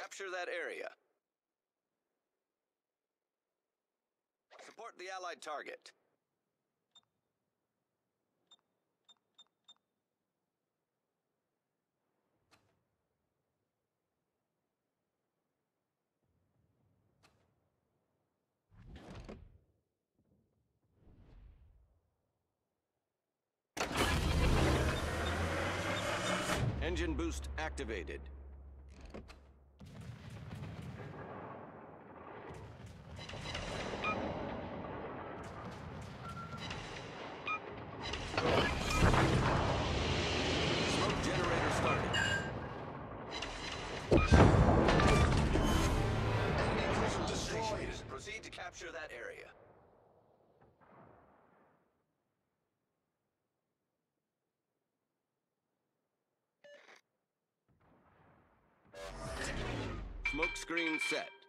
Capture that area. Support the Allied target. Engine boost activated. Smoke generator started. Enemy cruiser destroyed. Proceed to capture that area. Smoke screen set.